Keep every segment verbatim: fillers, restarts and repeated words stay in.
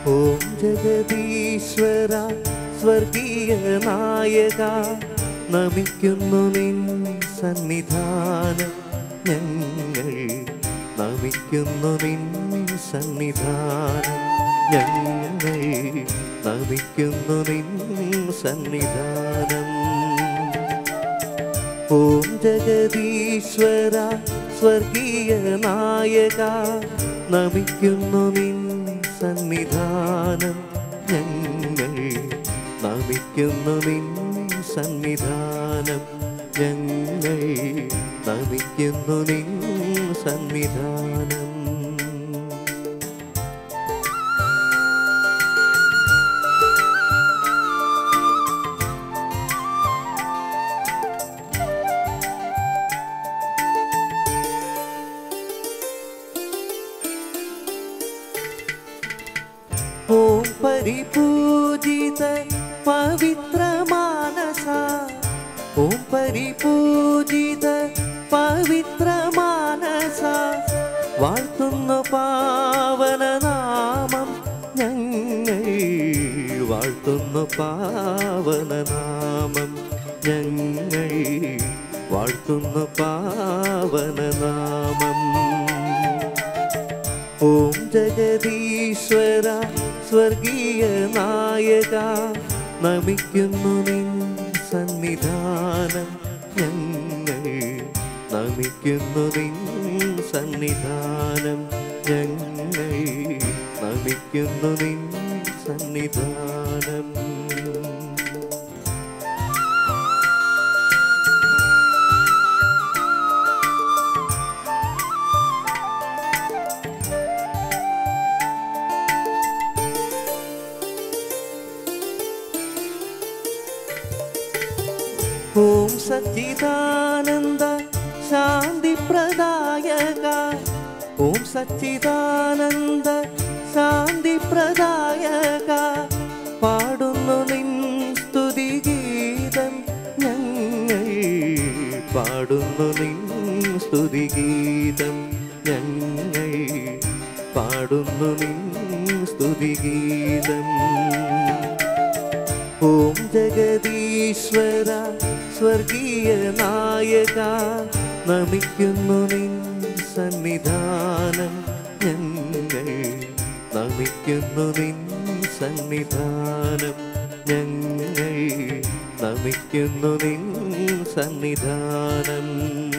ഓം ജഗദീശ്വര സ്വർഗീയ നായക നമിക്കുന്നു നിൻ സന്നിധാനം ഞങ്ങൾ നമിക്കുന്നു നിൻ സന്നിധാനം ഞങ്ങൾ നമിക്കുന്നു നിൻ സന്നിധാനം ഓം ജഗദീശ്വര സ്വർഗീയ നായക നമിക്കുന്നു നിൻ സന്നിധാനം ഞങ്ങൾ നമിക്കുന്നു നിൻ സന്നിധാനം ഞങ്ങൾ നമിക്കുന്നു നിൻ സന്നിധാനം ഓം പരിപൂജിത പവിത്ര മാനസ ഓം പരിപൂജിത പവിത്ര മാനസ വാഴ്ത്തുന്നു പാവനനാമം ഞങ്ങൾ വാഴ്ത്തുന്നു പാവനനാമം ഞങ്ങൾ വാഴ്ത്തുന്നു പാവനനാമം ഓം ജഗദീശ്വര സ്വർഗീയ നായക നമിക്കുന്നു നിൻ സന്നിധാനം ഞങ്ങൾ നമിക്കുന്നു നിൻ സന്നിധാനം ഞങ്ങൾ നമിക്കുന്നു നിൻ സന്നിധാനം ഓം സച്ചിദാനന്ദ ശാന്തി പ്രദായക ഓം സച്ചിദാനന്ദ ശാന്തി പ്രദായക പാടുന്നു നിൻ സ്തുതിഗീതം ഞങ്ങൾ പാടുന്നു നിൻ സ്തുതിഗീതം ഞങ്ങൾ പാടുന്നു നിൻ സ്തുതിഗീതം ഓം ജഗദീശ്വര സ്വർഗീയ നായക നമിക്കുന്നു നിൻ സന്നിധാനം ഞങ്ങൾ നമിക്കുന്നു നിൻ സന്നിധാനം ഞങ്ങൾ നമിക്കുന്നു നിൻ സന്നിധാനം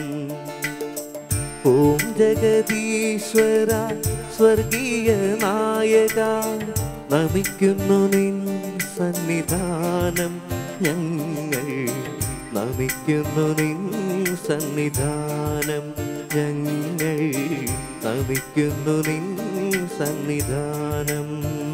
ഓം ജഗദീശ്വര സ്വർഗീയ നായക നമിക്കുന്നു നിൻ സന്നിധാനം ഞങ്ങൾ നമിക്കുന്നു നിൻ സന്നിധാനം ഞങ്ങൾ നമിക്കുന്നു നിൻ സന്നിധാനം